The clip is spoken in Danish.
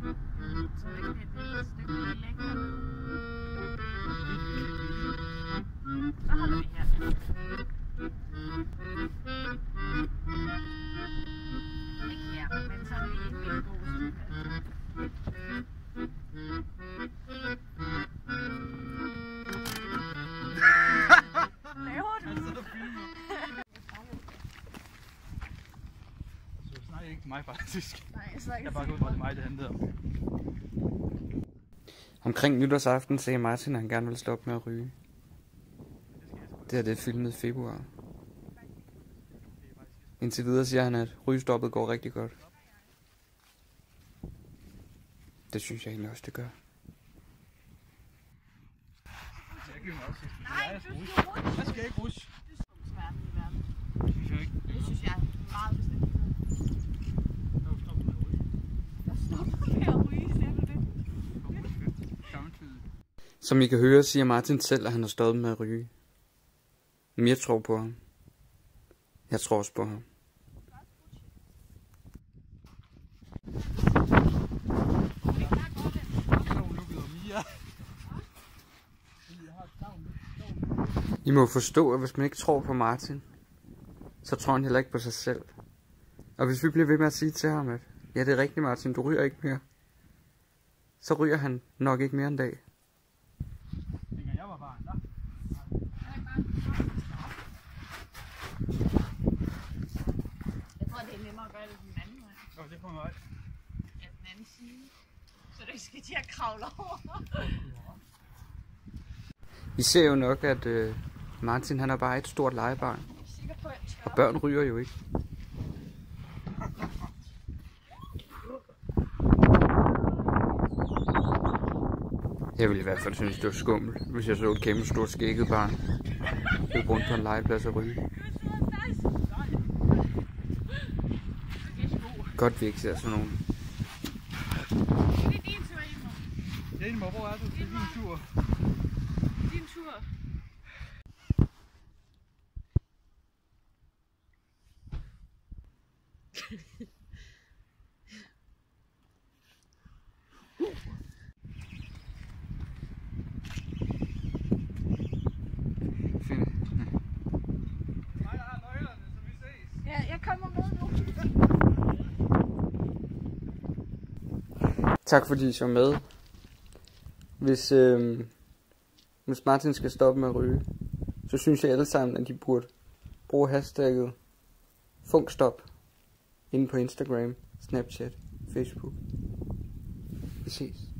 Så det kan det et stykke længere ned. Så holder vi her. Ikke her, men så er vi inde i en god stykke. Laver du? Så snakker ikke til mig faktisk. Nej, jeg snakker Jeg bare gået, hvor det er mig, det handlede om. Omkring nytårsaften sagde Martin, at han gerne ville stoppe med at ryge. Det er filmet i februar. Indtil videre siger han, at rygestoppet går rigtig godt. Det synes jeg egentlig også, det gør. Jeg giver mig også. Nej, du skal rush. Jeg skal ikke rush. Det er smerten i verden. Det synes jeg ikke. Det synes jeg meget bestemt. Jeg stopper med at ryge. Jeg stopper med at ryge, siger du det? Samtidig. Som I kan høre, siger Martin selv, at han har stoppet med at ryge. Men jeg tror på ham. Jeg tror også på ham. I må forstå, at hvis man ikke tror på Martin, så tror han heller ikke på sig selv. Og hvis vi bliver ved med at sige til ham, at ja, det er rigtigt, Martin, du ryger ikke mere, så ryger han nok ikke mere en dag. Dengang jeg var barn, da. Jeg tror, det er nemmere at gøre det den anden vej. Nå, det kommer vej. Ja, den anden side. Så du ikke skal til at kravle over. I ser jo nok, at Martin han er bare et stort legebarn. Og børn ryger jo ikke. Jeg ville i hvert fald synes, det var skummelt, hvis jeg så et kæmpe stort skægget barn løbe rundt på en legeplads og ryge. Godt vi ikke ser sådan nogen. Det er din tur, Emma. Ja, Emma, hvor er du? Det er din tur. Din tur. Ja, jeg kommer med nu. Tak fordi I så med. Hvis Martin skal stoppe med at ryge, så synes jeg alle sammen, at de burde bruge hashtagget funkstop inde på Instagram, Snapchat, Facebook. Vi ses.